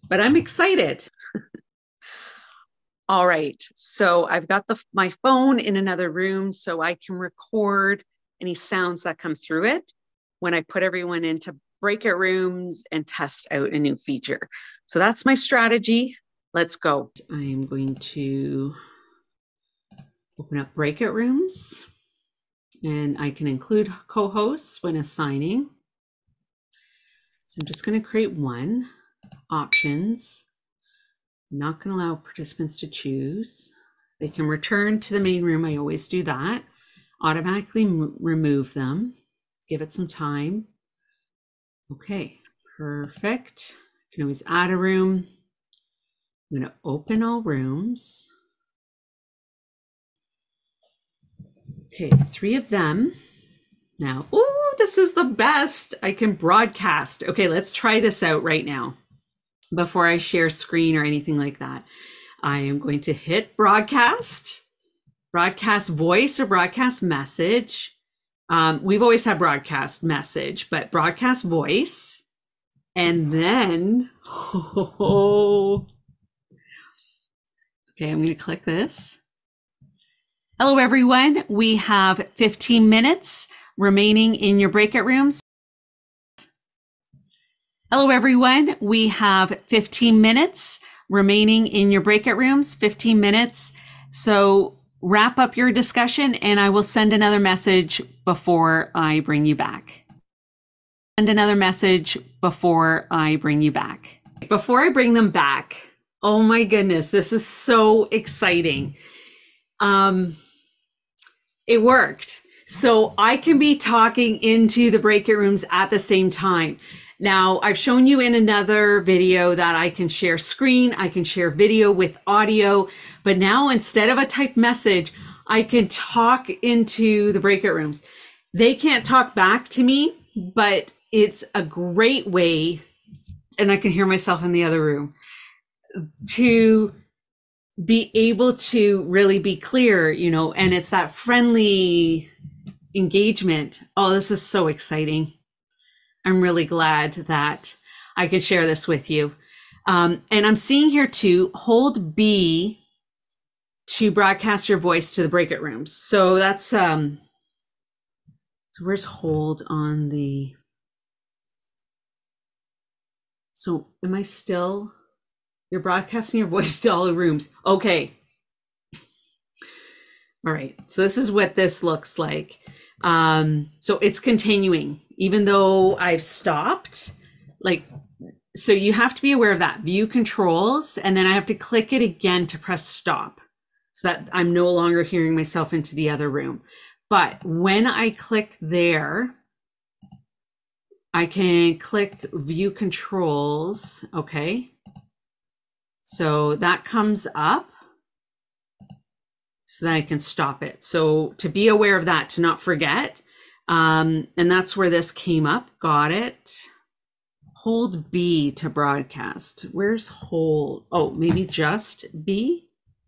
but I'm excited. All right, so I've got my phone in another room so I can record any sounds that come through it when I put everyone into breakout rooms and test out a new feature. So that's my strategy. Let's go. I am going to open up breakout rooms, and I can include co-hosts when assigning. So I'm just going to create one. Options. I'm not going to allow participants to choose. They can return to the main room. I always do that. Automatically remove them. Give it some time. Okay, perfect. You can always add a room. I'm going to open all rooms. Okay, 3 of them. Now, oh, this is the best. I can broadcast. Okay, let's try this out right now. Before I share screen or anything like that, I am going to hit broadcast voice or broadcast message. We've always had broadcast message, but broadcast voice. And then, okay, I'm going to click this. Hello, everyone. We have 15 minutes remaining in your breakout rooms. Hello, everyone. We have 15 minutes remaining in your breakout rooms, 15 minutes. So wrap up your discussion and I will send another message before I bring you back. Send another message before I bring you back. Before I bring them back, oh my goodness, this is so exciting. It worked. So I can be talking into the breakout rooms at the same time. Now, I've shown you in another video that I can share screen, I can share video with audio, but now instead of a typed message, I can talk into the breakout rooms. They can't talk back to me, but it's a great way, and I can hear myself in the other room, to be able to really be clear, you know, and it's that friendly engagement. Oh, this is so exciting. I'm really glad that I could share this with you. And I'm seeing here too, hold B to broadcast your voice to the breakout rooms. So that's, so where's hold on the, so am I still, you're broadcasting your voice to all the rooms. Okay. All right. So this is what this looks like. So it's continuing, even though I've stopped, like, so you have to be aware of that. View controls, and then I have to click it again to press stop so that I'm no longer hearing myself into the other room. But when I click there, I can click view controls. Okay. So that comes up so that I can stop it. So to be aware of that, to not forget. And that's where this came up. Got it. Hold B to broadcast. Where's hold? Oh, maybe just B.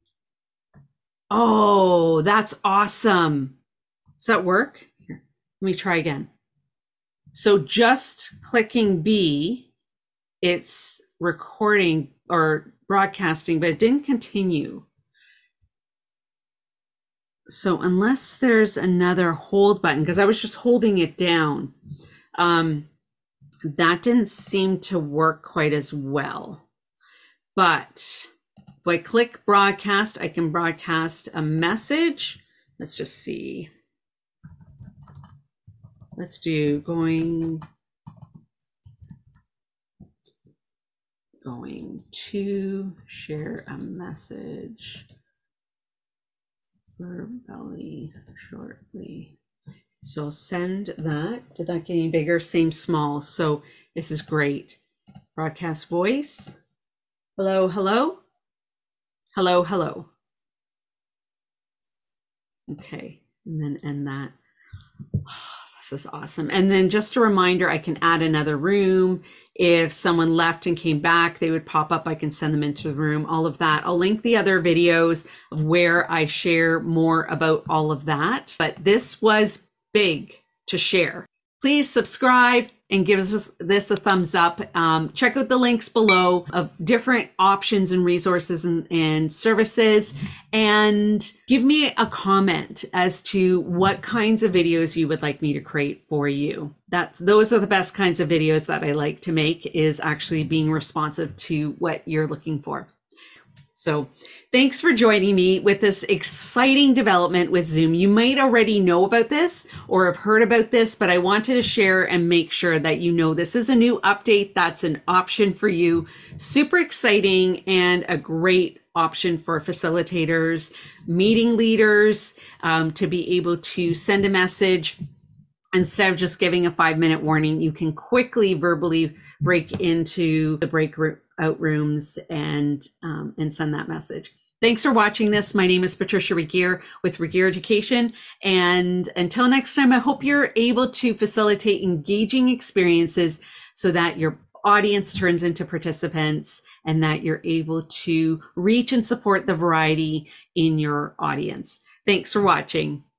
Oh, that's awesome. Does that work? Here, let me try again. So just clicking B, it's recording or broadcasting, but it didn't continue. So unless there's another hold button, because I was just holding it down, that didn't seem to work quite as well. But if I click broadcast, I can broadcast a message. Let's just see. Let's do going to share a message verbally shortly. So I'll send that. Did that get any bigger? Same small. So this is great. Broadcast voice. Hello, hello. Hello, hello. Okay, and then end that. This is awesome. And then just a reminder, I can add another room. If someone left and came back, they would pop up. I can send them into the room, all of that. I'll link the other videos of where I share more about all of that. But this was big to share. Please subscribe and give us this a thumbs up. Check out the links below of different options and resources and services, and give me a comment as to what kinds of videos you would like me to create for you. Those are the best kinds of videos that I like to make, is actually being responsive to what you're looking for. So thanks for joining me with this exciting development with Zoom. You might already know about this or have heard about this, but I wanted to share and make sure that you know this is a new update that's an option for you. Super exciting and a great option for facilitators, meeting leaders, to be able to send a message. Instead of just giving a 5-minute warning, you can quickly verbally break into the breakout rooms and send that message. Thanks for watching this. My name is Patricia Regier with Regier Education. And until next time, I hope you're able to facilitate engaging experiences so that your audience turns into participants and that you're able to reach and support the variety in your audience. Thanks for watching.